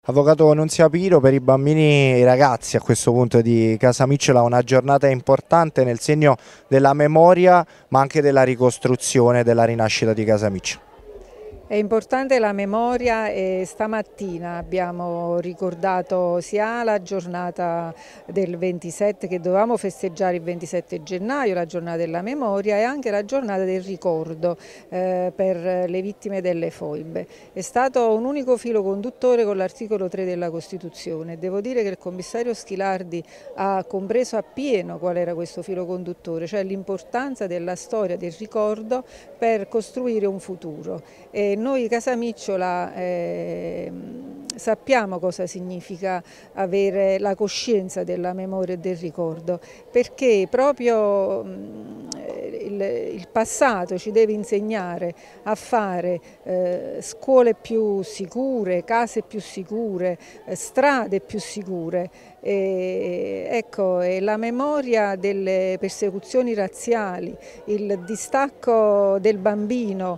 Avvocato Nunzia Piro, per i bambini e i ragazzi a questo punto di Casamicciola è una giornata importante nel segno della memoria ma anche della ricostruzione della rinascita di Casamicciola. È importante la memoria e stamattina abbiamo ricordato sia la giornata del 27 che dovevamo festeggiare il 27 gennaio, la giornata della memoria e anche la giornata del ricordo per le vittime delle foibe. È stato un unico filo conduttore con l'articolo 3 della Costituzione. Devo dire che il commissario Schilardi ha compreso appieno qual era questo filo conduttore, cioè l'importanza della storia, del ricordo per costruire un futuro. Noi Casamicciola sappiamo cosa significa avere la coscienza della memoria e del ricordo, perché proprio il passato ci deve insegnare a fare scuole più sicure, case più sicure, strade più sicure. Ecco, la memoria delle persecuzioni razziali, il distacco del bambino,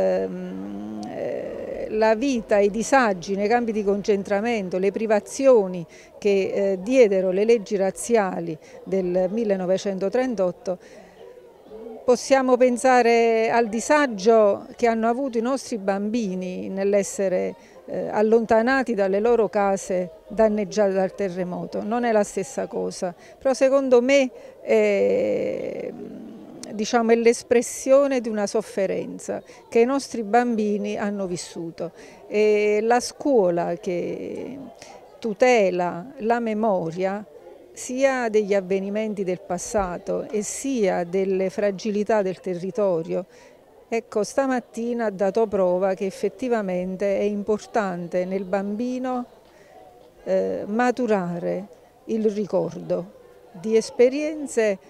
la vita, i disagi nei campi di concentramento, le privazioni che diedero le leggi razziali del 1938, possiamo pensare al disagio che hanno avuto i nostri bambini nell'essere allontanati dalle loro case danneggiate dal terremoto. Non è la stessa cosa, però secondo me diciamo, è l'espressione di una sofferenza che i nostri bambini hanno vissuto. E la scuola che tutela la memoria sia degli avvenimenti del passato e sia delle fragilità del territorio, ecco, stamattina ha dato prova che effettivamente è importante nel bambino maturare il ricordo di esperienze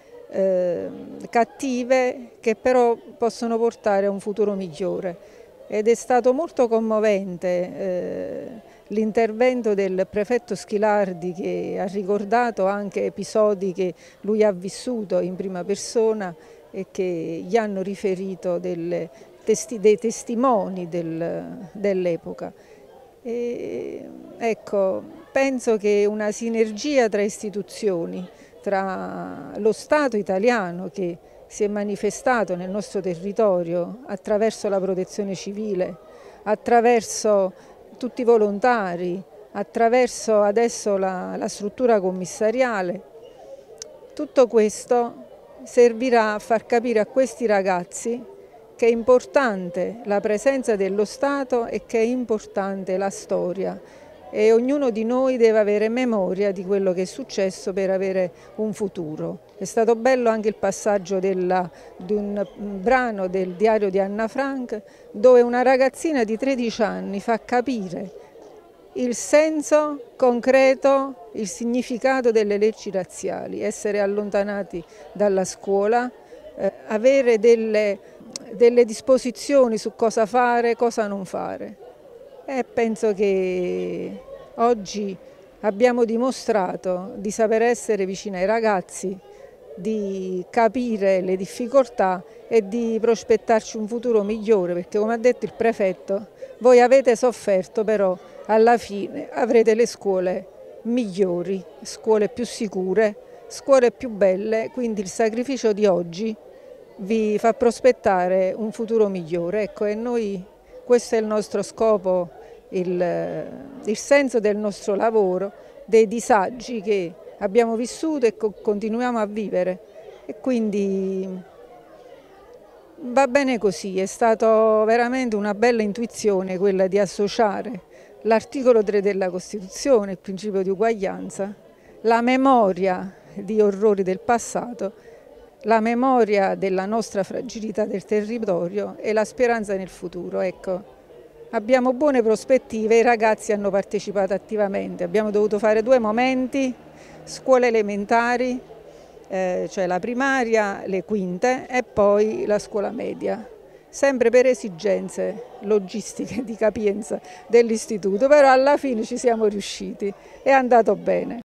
cattive che però possono portare a un futuro migliore. Ed è stato molto commovente l'intervento del prefetto Schilardi, che ha ricordato anche episodi che lui ha vissuto in prima persona e che gli hanno riferito dei testimoni dell'epoca. Ecco, penso che una sinergia tra istituzioni, tra lo Stato italiano che si è manifestato nel nostro territorio attraverso la protezione civile, attraverso tutti i volontari, attraverso adesso la struttura commissariale, tutto questo servirà a far capire a questi ragazzi che è importante la presenza dello Stato e che è importante la storia. E ognuno di noi deve avere memoria di quello che è successo per avere un futuro. È stato bello anche il passaggio di un brano del diario di Anna Frank, dove una ragazzina di 13 anni fa capire il senso concreto, il significato delle leggi razziali, essere allontanati dalla scuola, avere delle disposizioni su cosa fare, cosa non fare. E penso che oggi abbiamo dimostrato di saper essere vicini ai ragazzi, di capire le difficoltà e di prospettarci un futuro migliore, perché come ha detto il prefetto, voi avete sofferto, però alla fine avrete le scuole migliori, scuole più sicure, scuole più belle, quindi il sacrificio di oggi vi fa prospettare un futuro migliore. Ecco, e noi, questo è il nostro scopo, il senso del nostro lavoro, dei disagi che abbiamo vissuto e continuiamo a vivere. E quindi va bene così, è stata veramente una bella intuizione quella di associare l'articolo 3 della Costituzione, il principio di uguaglianza, la memoria di orrori del passato, la memoria della nostra fragilità del territorio e la speranza nel futuro. Ecco, abbiamo buone prospettive, i ragazzi hanno partecipato attivamente, abbiamo dovuto fare 2 momenti, scuole elementari, cioè la primaria, le quinte e poi la scuola media, sempre per esigenze logistiche di capienza dell'istituto, però alla fine ci siamo riusciti, è andato bene.